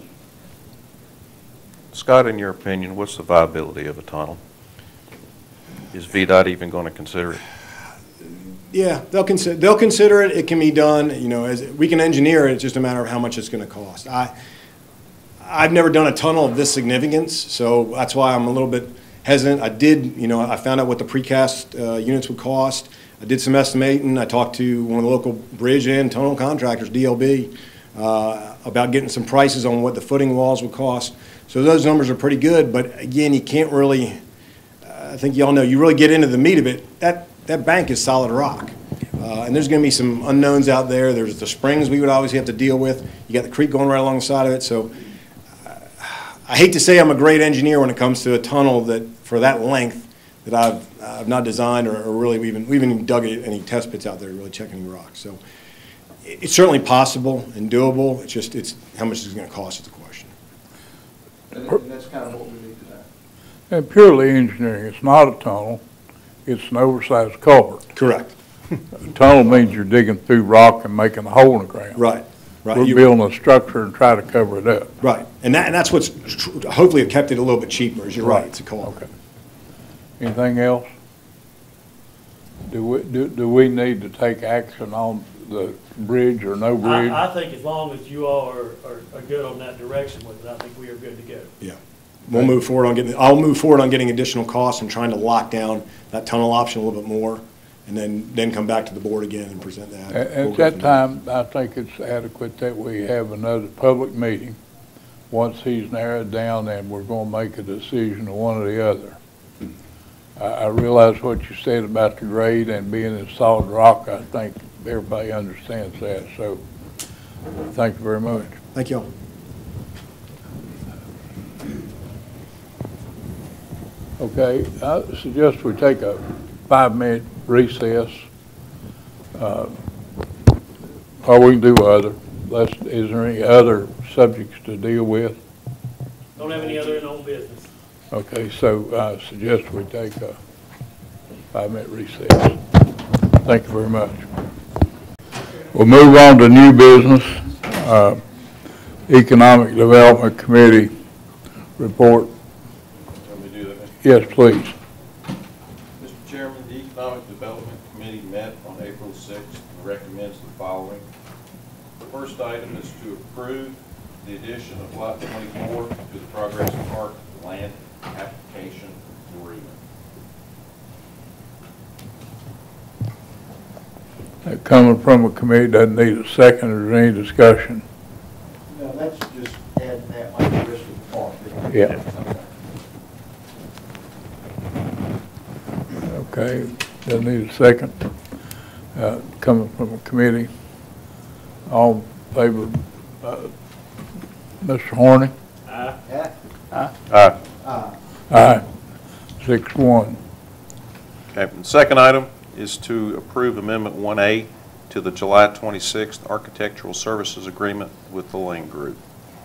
I: Scott, in your opinion, what's the viability of a tunnel? Is V DOT even going to consider it?
K: Yeah, they'll consider, they'll consider it. It can be done, you know, as, we can engineer it. It's just a matter of how much it's going to cost. I, I've never done a tunnel of this significance, so that's why I'm a little bit hesitant. I did, you know, I found out what the precast uh, units would cost. I did some estimating. I talked to one of the local bridge and tunnel contractors, D L B, uh, about getting some prices on what the footing walls would cost. So those numbers are pretty good, but again, you can't really, uh, I think y'all know, you really get into the meat of it, that, that bank is solid rock. Uh, and there's going to be some unknowns out there. There's the springs we would always have to deal with. You got the creek going right alongside of it. So uh, I hate to say I'm a great engineer when it comes to a tunnel that for that length that I've, uh, I've not designed or, or really we even, we haven't even dug any test pits out there to really check any rocks. So it, it's certainly possible and doable. It's just it's how much is it going to cost is the question.
H: And, and that's kind of what we need to know.
A: And purely engineering, it's not a tunnel, it's an oversized culvert.
K: Correct.
A: A tunnel means you're digging through rock and making a hole in the ground.
K: Right, right.
A: We're
K: You-
A: building a structure and try to cover it up.
K: Right, and that, and that's what's tr- hopefully have kept it a little bit cheaper, is you're right, it's a culvert.
A: Okay. Anything else? Do we, do, do we need to take action on the bridge or no bridge?
R: I, I think as long as you all are, are, are good on that direction with it, I think we are good to go.
K: Yeah, we'll move forward on getting, I'll move forward on getting additional costs and trying to lock down that tunnel option a little bit more, and then, then come back to the board again and present that.
A: At,
K: We'll
A: at
K: go
A: that
K: from there.
A: time, I think it's adequate that we have another public meeting. Once he's narrowed down, and we're gonna make a decision on one or the other. I, I realize what you said about the grade and being in solid rock. I think everybody understands that, so thank you very much.
K: Thank you all.
A: Okay, I suggest we take a five-minute recess. Uh, Or we can do other. Let's, is there any other subjects to deal with?
R: Don't have any other in-home business.
A: Okay, so I suggest we take a five-minute recess. Thank you very much. We'll move on to new business. Uh, Economic Development Committee report.
I: Let me do that.
A: Yes, please.
I: Mister Chairman, the Economic Development Committee met on April sixth and recommends the following. The first item is to approve the addition of Lot twenty-four to the Progress Park land application agreement.
A: That coming from a committee doesn't need a second. Is there any discussion?
H: No, that's just adding that like the rest of the park.
A: Yeah. Okay, doesn't need a second. Uh, coming from a committee. All in favor, uh, Mister Horning?
R: Aye.
H: Yeah.
A: Aye.
I: Aye.
H: Aye.
A: Aye. Six one.
I: Okay, and the second item is to approve Amendment one A to the July twenty-sixth Architectural Services Agreement with the Lane Group.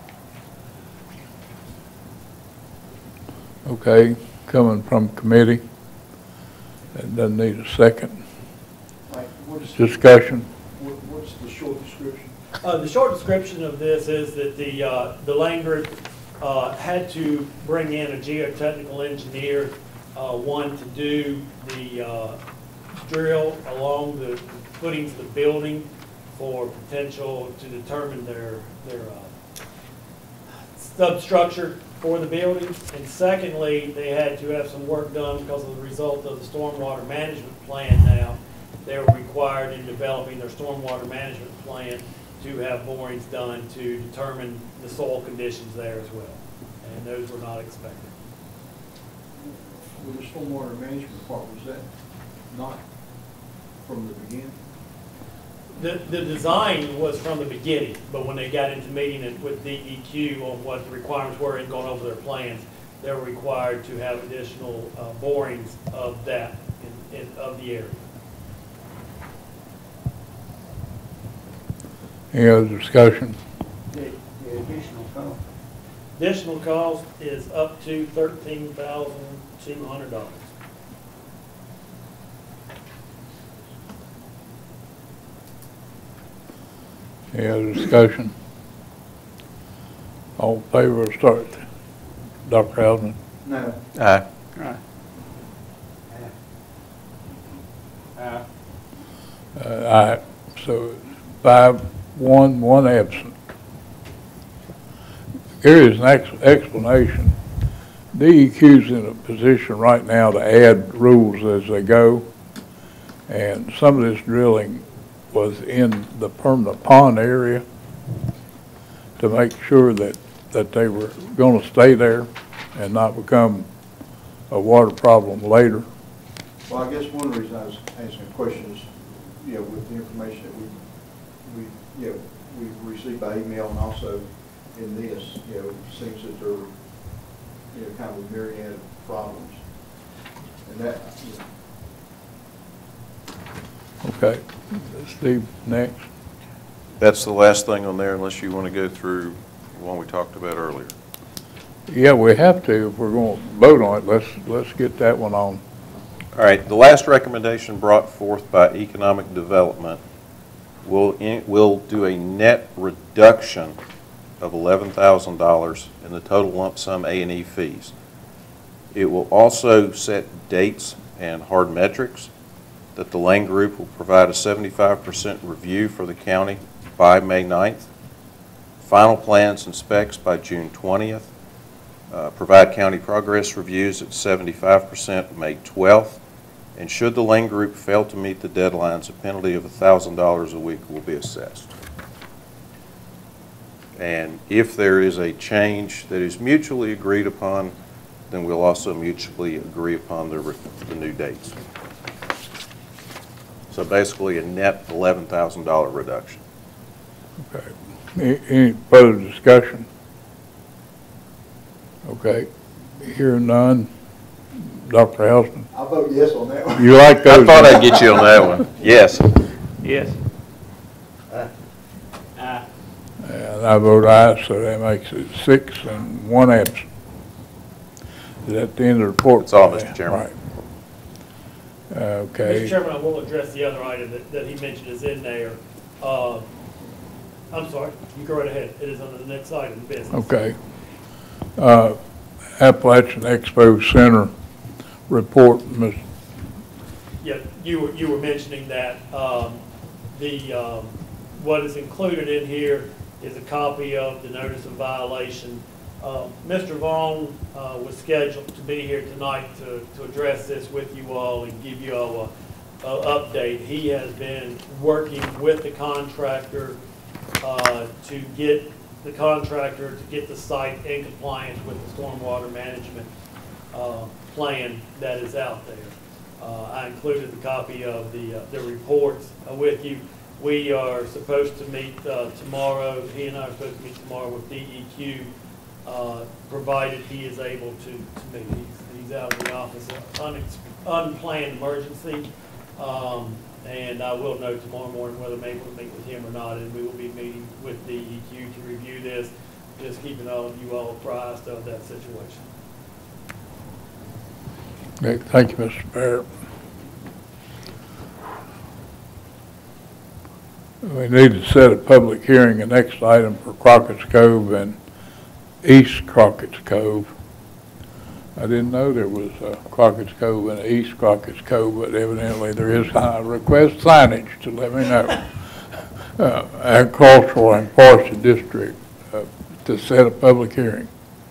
A: Okay, coming from committee. That doesn't need a second.
H: Like, what is,
A: Discussion.
H: what, what's the short description?
R: Uh, the short description of this is that the, uh, the Lane Group, uh, had to bring in a geotechnical engineer, uh, one to do the, uh, drill along the footings of the building for potential to determine their, their, uh, substructure for the building. And secondly, they had to have some work done because of the result of the stormwater management plan now. They were required in developing their stormwater management plan to have borings done to determine the soil conditions there as well. And those were not expected.
H: With the stormwater management part, was that not from the beginning?
R: The, the design was from the beginning, but when they got into meeting it with D E Q on what the requirements were and going over their plans, they were required to have additional uh, borings of that, in, in, of the area.
A: Any other discussion?
F: The, the additional cost.
R: Additional cost is up to thirteen thousand two hundred dollars.
A: Any other discussion? All in favor, start. Doctor Alden?
H: No.
I: Aye.
H: Aye.
R: Aye.
A: Uh, aye. So five, one, one absent. Here is an ex explanation. D E Q's in a position right now to add rules as they go. And some of this drilling was in the permanent pond area to make sure that, that they were going to stay there and not become a water problem later.
H: Well, I guess one of the reasons I was asking the question is, you know, with the information that we, we, you know, we received by email and also in this, you know, it seems that there are, you know, kind of a myriad of problems. And that, you know.
A: Okay, Steve, next.
I: That's the last thing on there unless you want to go through the one we talked about earlier.
A: Yeah, we have to, if we're going to vote on it, let's, let's get that one on.
I: All right, the last recommendation brought forth by Economic Development will, in, will do a net reduction of eleven thousand dollars in the total lump sum A and E fees. It will also set dates and hard metrics that the Lane Group will provide a seventy-five percent review for the county by May ninth, final plans and specs by June twentieth, uh, provide county progress reviews at seventy-five percent May twelfth, and should the Lane Group fail to meet the deadlines, a penalty of one thousand dollars a week will be assessed. And if there is a change that is mutually agreed upon, then we'll also mutually agree upon the, the new dates. So basically a net eleven thousand dollar reduction.
A: Okay. Any, any further discussion? Okay. Hearing none. Doctor Helston?
H: I'll vote yes on that one.
A: You like those?
I: I thought I'd get you on that one. Yes.
L: Yes.
E: Aye.
A: And I vote aye, so that makes it six and one absent. Is that the end of the report?
I: That's all, Mister Chairman.
A: Right. Okay.
R: Mister Chairman, I will address the other item that, that he mentioned is in there. Uh, I'm sorry, you go right ahead. It is under the next item, business.
A: Okay. Uh, Appalachian Expo Center report, Miz
R: Yeah, you were, you were mentioning that. Um, the, um, what is included in here is a copy of the notice of violation. Uh, Mister Vaughn uh, was scheduled to be here tonight to, to address this with you all and give you all a, a update. He has been working with the contractor uh, to get the contractor to get the site in compliance with the stormwater management uh, plan that is out there. Uh, I included the copy of the, uh, the reports uh, with you. We are supposed to meet uh, tomorrow. He and I are supposed to meet tomorrow with D E Q, uh, provided he is able to, to meet. He's, he's out of the office, un unplanned emergency. Um, and I will know tomorrow morning whether I'm able to meet with him or not, and we will be meeting with D E Q to review this, just keeping all of you all apprised of that situation.
A: Okay, thank you, Mister Barrett. We need to set a public hearing, the next item for Crockett's Cove and East Crockett's Cove. I didn't know there was a Crockett's Cove and East Crockett's Cove, but evidently there is. I request signage to let me know. Uh, Agricultural and Forestry District uh, to set a public hearing.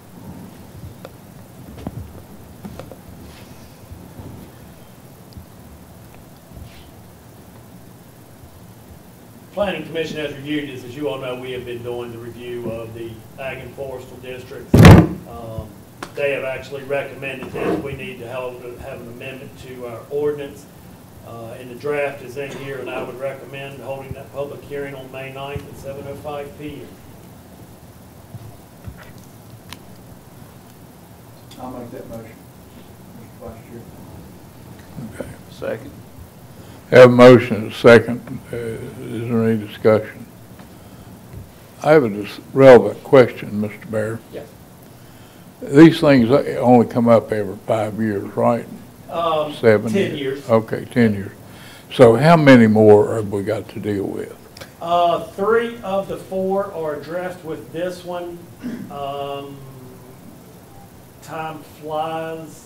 R: Planning Commission has reviewed this. As you all know, we have been doing the review of the ag and forestal districts. Um, they have actually recommended that we need to have, have an amendment to our ordinance. Uh, and the draft is in here, and I would recommend holding that public hearing on May ninth at seven oh five p m
H: I'll make that motion, Mister Vice Chair.
A: Okay.
I: Second.
A: Have a motion and a second. Uh, is there any discussion? I have a relevant question, Mister Bear.
R: Yes.
A: These things only come up every five years, right?
R: Um,
A: Seven
R: ten years.
A: Okay, ten years. So how many more have we got to deal with?
R: Uh, three of the four are addressed with this one. Um, time flies.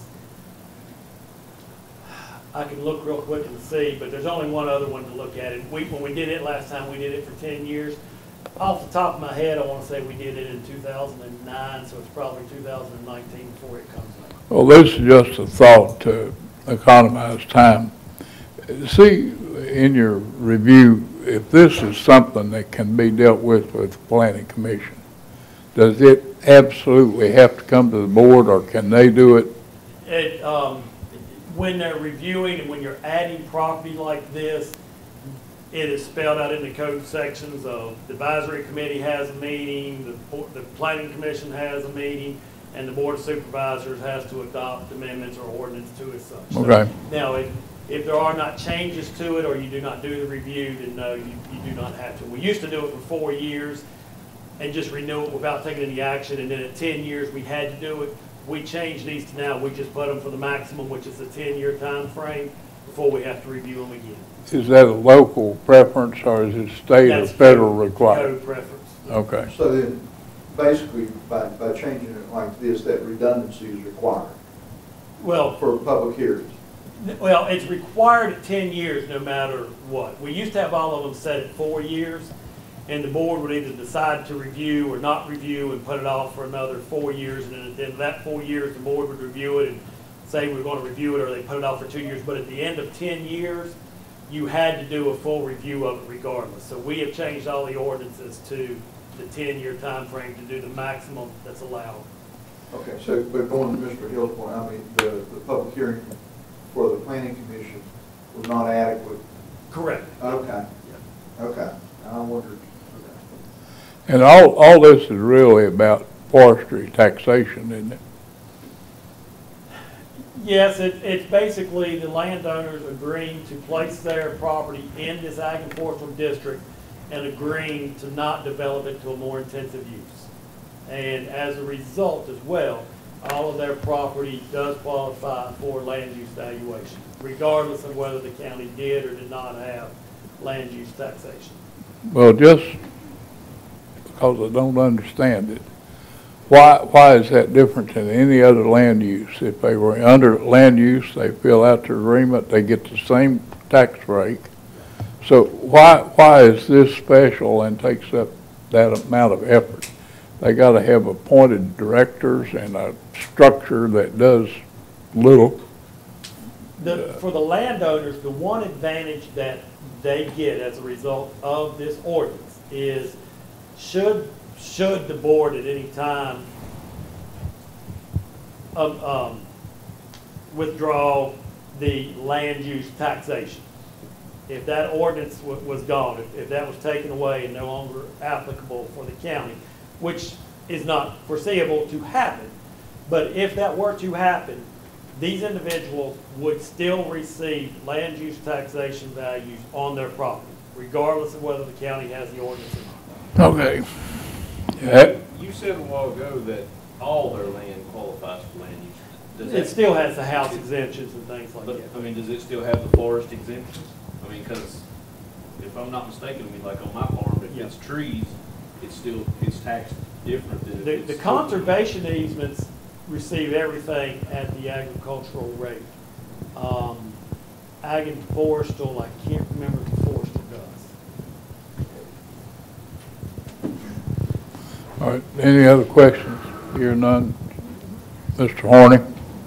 R: I can look real quick and see, but there's only one other one to look at. And we, when we did it last time, we did it for ten years. Off the top of my head, I want to say we did it in two thousand nine, so it's probably two thousand nineteen before it comes up.
A: Well, this is just a thought to economize time. See, in your review, if this is something that can be dealt with with the planning commission, does it absolutely have to come to the board, or can they do it?
R: It, um, when they're reviewing and when you're adding property like this, it is spelled out in the code sections of the advisory committee has a meeting, the, the planning commission has a meeting, and the board of supervisors has to adopt amendments or ordinance to as such. So,
A: Okay.
R: now, if, if there are not changes to it or you do not do the review, then no, you, you do not have to. We used to do it for four years and just renew it without taking any action, and then at ten years we had to do it. We changed these to now, we just put them for the maximum, which is a ten-year time frame before we have to review them again.
A: Is that a local preference, or is it state or
R: That's
A: federal
R: code-
A: required?
R: Code preference.
A: Okay.
H: So then, basically, by, by changing it like this, that redundancy is required
R: Well,
H: for public hearings.
R: well, it's required at ten years no matter what. We used to have all of them set at four years, and the board would either decide to review or not review and put it off for another four years, and then at the end of that four years, the board would review it and say we're going to review it, or they put it off for two years. But at the end of ten years, you had to do a full review of it regardless. So we have changed all the ordinances to the ten-year time frame to do the maximum that's allowed.
H: Okay, so, but going to Mister Hill's point, I mean, the, the public hearing for the planning commission was not adequate.
R: Correct.
H: Okay, okay, I wondered.
A: And all, all this is really about forestry taxation, isn't it?
R: Yes, it, it's basically the landowners agreeing to place their property in this ag and forestry district and agreeing to not develop it to a more intensive use. And as a result as well, all of their property does qualify for land use valuation, regardless of whether the county did or did not have land use taxation.
A: Well, just because I don't understand it, why, why is that different than any other land use? If they were under land use, they fill out their agreement, they get the same tax rate. So why, why is this special and takes up that amount of effort? They got to have appointed directors and a structure that does little.
R: The, for the landowners, the one advantage that they get as a result of this ordinance is should should the board at any time um, um, withdraw the land use taxation. If that ordinance w was gone, if, if that was taken away and no longer applicable for the county, which is not foreseeable to happen, but if that were to happen, these individuals would still receive land use taxation values on their property, regardless of whether the county has the ordinance or not.
A: Okay. Yeah.
I: You said a while ago that all their land qualifies for land use. Does
R: It
I: that-
R: still has the house exemptions and things like
I: But,
R: that.
I: I mean, does it still have the forest exemptions? I mean, because if I'm not mistaken, I mean, like on my farm, if
R: Yeah.
I: it's trees, it's still, it's taxed different than if
R: The,
I: it's.
R: the conservation easements receive everything at the agricultural rate. Um, ag and forestal, I can't remember what the forestal does.
A: All right, any other questions? Here none. Mister Horney?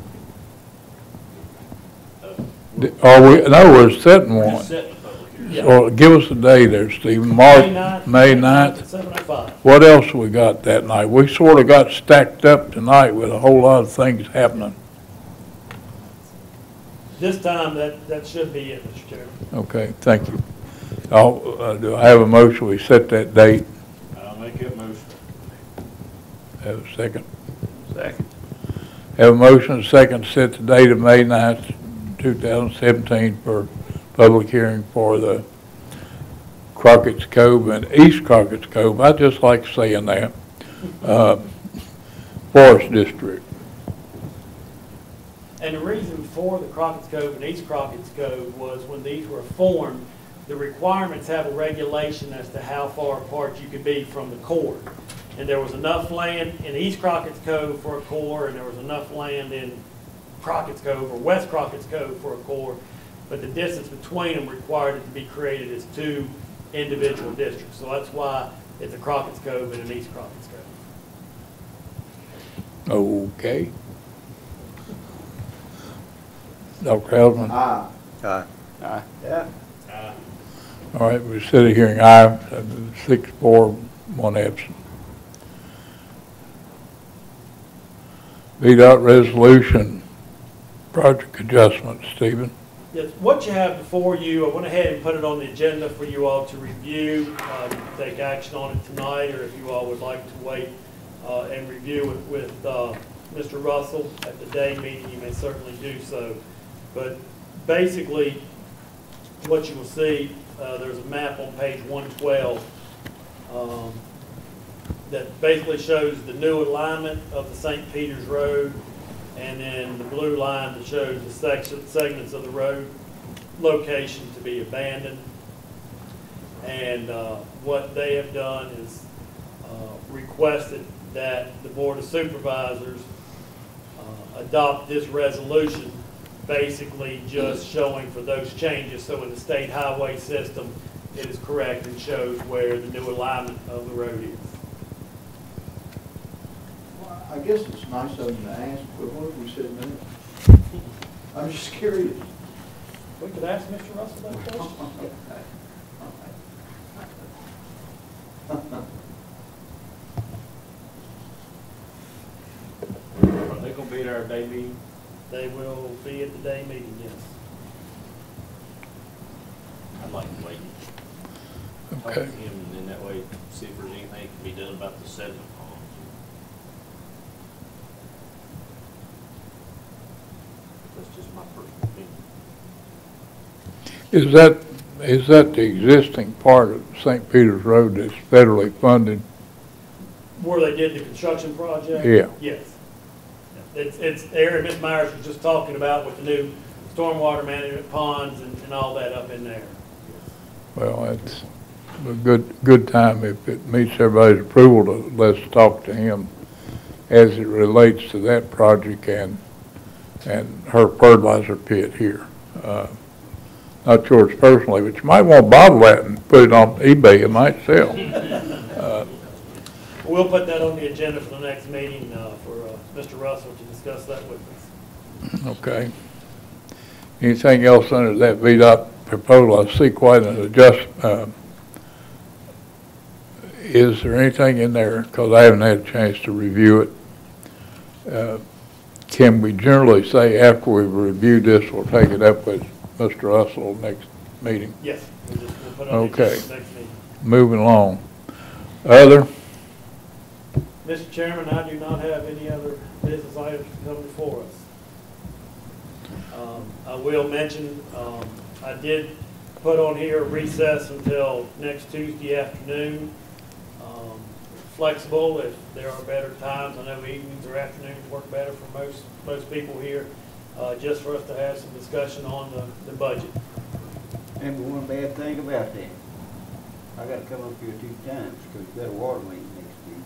A: D- Are we, no, we're setting one.
R: Just setting the public hearing.
A: So give us a day there, Stephen. March,
R: May ninth.
A: May ninth.
R: seven oh five.
A: What else we got that night? We sort of got stacked up tonight with a whole lot of things happening.
R: This time, that, that should be it, Mister Chairman.
A: Okay, thank you. I'll, uh, do I have a motion? We set that date.
I: I'll make that motion.
A: Have a second.
I: Second.
A: Have a motion, and a second, to set the date of May ninth, two thousand seventeen for public hearing for the Crockett's Cove and East Crockett's Cove. I just like saying that. Uh, Forest District.
R: And the reason for the Crockett's Cove and East Crockett's Cove was when these were formed, the requirements have a regulation as to how far apart you could be from the core. And there was enough land in East Crockett's Cove for a core, and there was enough land in Crockett's Cove or West Crockett's Cove for a core, but the distance between them required it to be created as two individual districts. So that's why it's a Crockett's Cove and an East Crockett's Cove.
A: Okay. Doctor Helserman?
H: Aye.
S: Aye.
F: Aye. Yeah.
A: All right, we're sitting hearing aye, six, four, one absent. V DOT resolution, project adjustment, Stephen.
R: Yes, what you have before you, I went ahead and put it on the agenda for you all to review. Uh, you can take action on it tonight, or if you all would like to wait uh, and review it with uh, Mister Russell at the day meeting, you may certainly do so. But basically, what you will see, uh, there's a map on page one twelve um, that basically shows the new alignment of the Saint Peter's Road, and then the blue line that shows the section, segments of the road location to be abandoned. And uh, what they have done is uh, requested that the Board of Supervisors uh, adopt this resolution, basically just showing for those changes. So in the state highway system, it is correct and shows where the new alignment of the road is.
H: I guess it's nice of them to ask, but what if we said no? I'm just curious.
R: We could ask Mister Russell that question.
L: Are they gonna be at our day meeting?
R: They will be at the day meeting, yes.
L: I'd like to wait. Talk
A: Okay.
L: to him, and then that way, see if there's anything that can be done about the sediment ponds. That's just my personal opinion.
A: Is that, is that the existing part of Saint Peter's Road that's federally funded?
R: Where they did the construction project?
A: Yeah.
R: Yes. It's, it's the area Miz Myers was just talking about with the new stormwater management ponds and, and all that up in there.
A: Well, it's a good, good time if it meets everybody's approval to let's talk to him as it relates to that project and, and her fertilizer pit here. Uh, Not yours personally, but you might want to bottle that and put it on eBay, it might sell. Uh,
R: We'll put that on the agenda for the next meeting uh, for uh, Mister Russell to discuss that with us.
A: Okay. Anything else under that V DOT proposal? I see quite an adjust. Uh, is there anything in there, because I haven't had a chance to review it, uh, can we generally say after we've reviewed this, we'll take it up with Mister Russell next meeting?
R: Yes. We'll just, we'll put it on the
A: Okay.
R: agenda next meeting.
A: Moving along. Other?
R: Mister Chairman, I do not have any other business items to come before us. Um, I will mention, um, I did put on here recess until next Tuesday afternoon. Um, flexible if there are better times. I know evenings or afternoons work better for most, most people here, uh, just for us to have some discussion on the, the budget.
F: And one bad thing about that, I gotta come up here two times because we got a water meeting next week.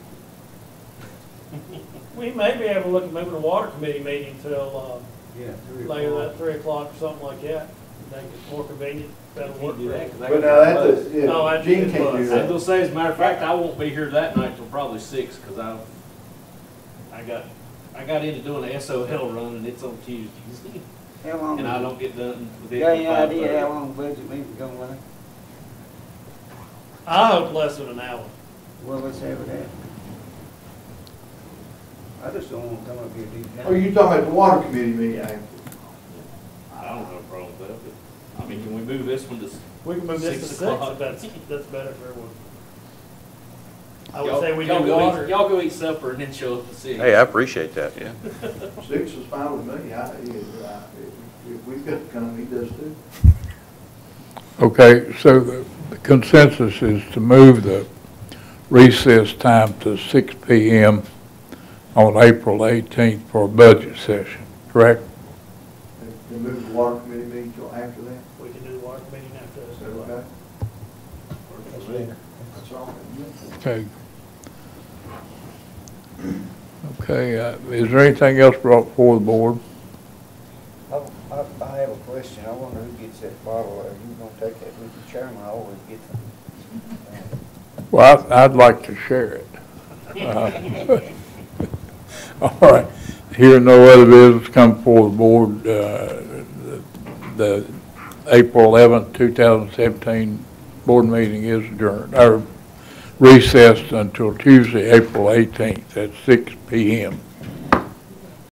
R: We may be able to look at moving the water committee meeting till
F: Yeah,
R: uh,
F: three
R: later
F: o'clock.
R: that three o'clock or something like that. Make it more convenient, that'll work for us.
H: But now that's, yeah,
R: Oh, I
H: Gene
R: did
H: can't do
R: buzz.
L: I was
H: that.
L: gonna say, as a matter of fact, I won't be here that night till probably six, because I, I got, I got into doing an S O L run, and it's on Tuesdays.
F: How long?
L: And I don't get done with it
F: Got
L: till
F: any
L: five
F: idea how
L: thirty.
F: long budget meeting's gonna last?
R: I hope less than an hour.
F: Well, let's have it at. I just don't wanna come up here two times.
H: Oh, you talking about the water committee meeting?
L: Yeah. I don't have a problem with that, but, I mean, can we move this one to s-
R: We can move this to
L: Six
R: six
L: o'clock.
R: if that's, that's better for everyone. I would
L: Y'all-
R: say we
L: y'all
R: do
L: go eat-
R: water.
L: Y'all go eat supper and then show up to six.
S: Hey, I appreciate that, yeah.
H: Six is fine with me. I, I- if, if we've got to come, he does too.
A: Okay, so the the consensus is to move the recess time to six P M on April eighteenth for a budget session, correct?
H: Then move the water committee meeting till after that.
R: We can do the water meeting after
H: Is
R: this.
H: that okay? That's all.
A: Okay. Okay, uh, is there anything else brought before the board?
F: I, I, I have a question. I wonder who gets that bottle. Are you gonna take that with the chairman? I always get them.
A: Well, I'd, I'd like to share it. Uh, All right, here no other business come before the board. Uh, The the April eleventh, two thousand seventeen board meeting is adjourned, or recessed until Tuesday, April eighteenth at six P M